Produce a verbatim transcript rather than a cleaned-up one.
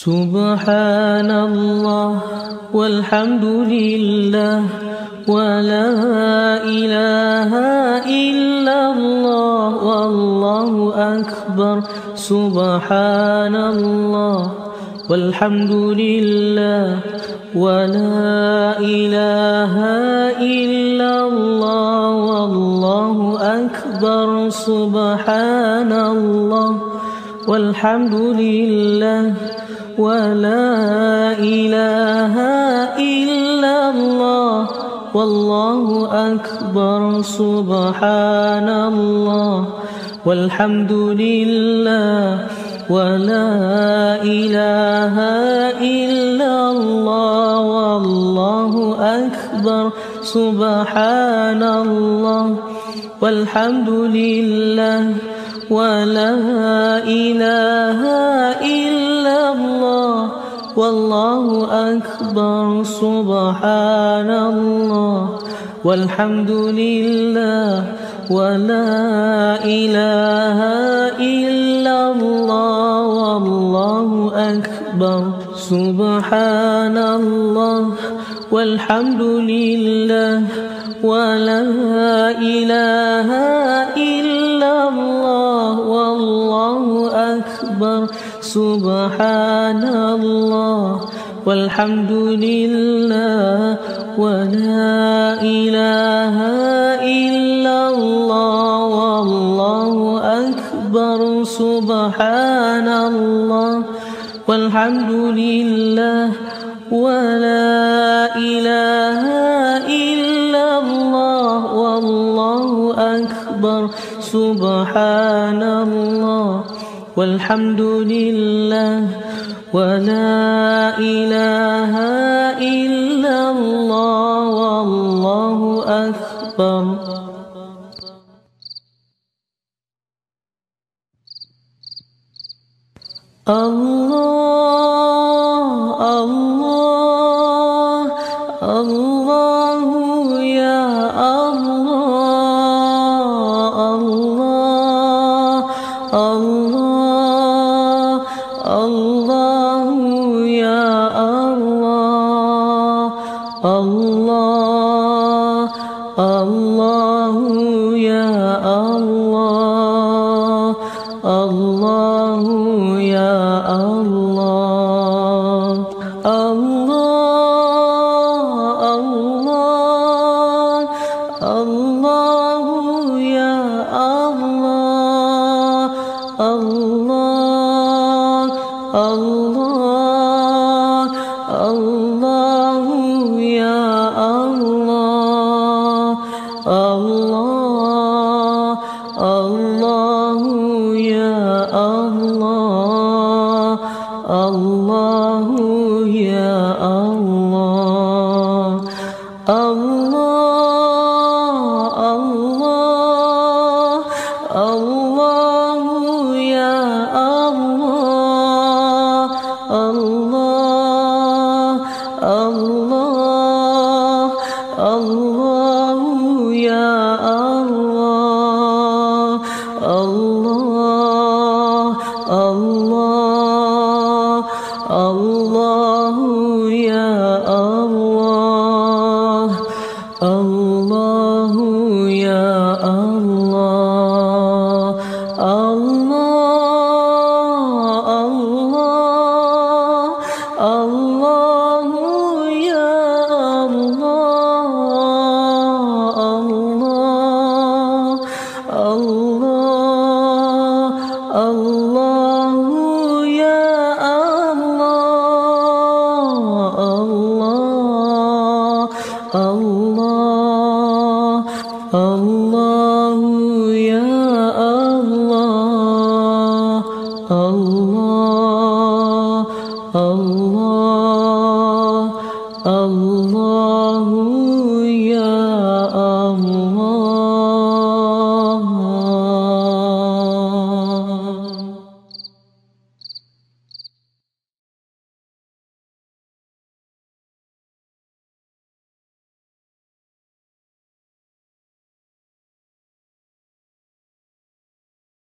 Subhanallah walhamdulillah wa la ilaha illallah wallahu akbar. Subhanallah walhamdulillah wa la ilaha illallah wallahu akbar. Subhanallah walhamdulillah wa la ilaha illallah wallahu akbar. Subhanallah walhamdulillah wa la ilaha illallah wallahu akbar. Subhanallah walhamdulillah wa la ilaha illallah wallahu akbar. Subhanallah walhamdulillah wa la ilaha illallah wallahu akbar. Subhanallah walhamdulillah wa la ilaha illallah wallahu akbar. Subhanallah walhamdulillah wa la ilaha illallah wallahu akbar. Subhanallah walhamdulillah wa la ilaha illallah wallahu akbar. Subhanallah walhamdulillah wa la ilaha illallah wallahu akbar. Allah, Allah, Allahu ya Allah, Allah, Allah, Allahu ya Allah, Allah, Allahu ya Allah, Allahu ya Allah, Allah, Allah, Allahu ya Allah, Allah, Allah, Allahu ya Allah, Allah, Allahu ya Allah, Allahu ya Allah, Allah, Allah, Allahu ya Allah, Allah, Allah, Allahu ya Allah, Allah, Allah, Allahu ya Allah, Allahu ya Allah, Allah, Allah, Allahu ya Allah, Allah, Allahu ya Allah, Allah, Allah, Allahu ya Allah, Allah, Allah, Allahu